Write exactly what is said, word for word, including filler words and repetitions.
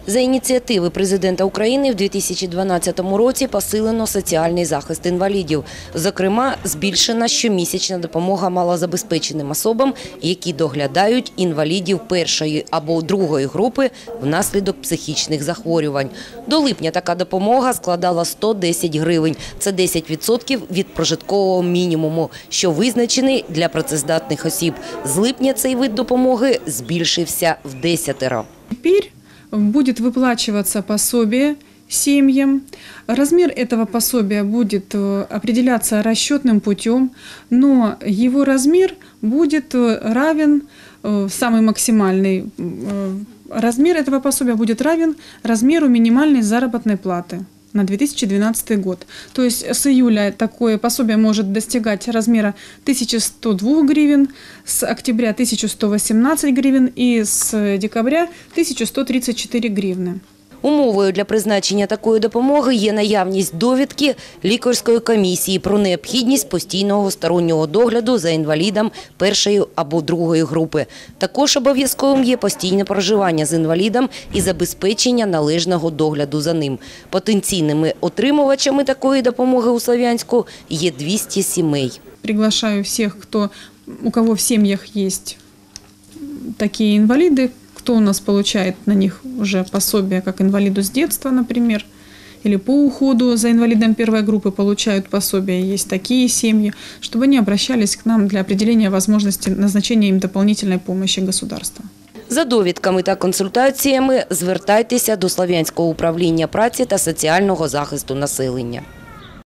За ініціативи президента України в дві тисячі дванадцятому році посилено соціальний захист інвалідів. Зокрема, збільшена щомісячна допомога малозабезпеченим особам, які доглядають інвалідів першої або другої групи внаслідок психічних захворювань. До липня така допомога складала сто десять гривень. Це десять відсотків від прожиткового мінімуму, що визначений для працездатних осіб. З липня цей вид допомоги збільшився в десятеро. Тепер будет выплачиваться пособие семьям. Размер этого пособия будет определяться расчетным путем, но его размер будет равен, самый максимальный размер этого пособия будет равен размеру минимальной заработной платы на две тысячи двенадцатый год. То есть с июля такое пособие может достигать размера тысячи ста двух гривен, с октября тысячи ста восемнадцати гривен и с декабря тысячи сто тридцать четыре гривны. Умовою для призначення такої допомоги є наявність довідки лікарської комісії про необхідність постійного стороннього догляду за інвалідом першої або другої групи. Також обов'язковим є постійне проживання з інвалідом і забезпечення належного догляду за ним. Потенційними отримувачами такої допомоги у Слов'янську є двісті сімей. Приглашаю всіх, хто, у кого в сім'ях є такі інваліди, кто у нас получает на них уже пособие, как инвалиду с детства, например, или по уходу за инвалидом первой группы получают пособие, есть такие семьи, чтобы они обращались к нам для определения возможности назначения им дополнительной помощи государства. За довідками та консультаціями звертайтеся до Слов'янського управління праці та соціального захисту населення.